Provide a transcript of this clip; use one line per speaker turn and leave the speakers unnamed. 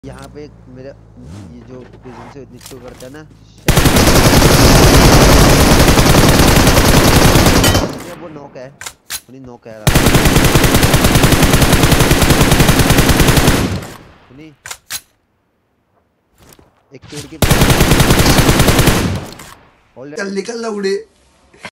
यहाँ पे मेरा ये जो प्रिजन से नीचे करता है ना, वो नॉक है, उन्हीं नॉक कह रहा उन्हीं एक पेड़ के
निकल ना उड़े।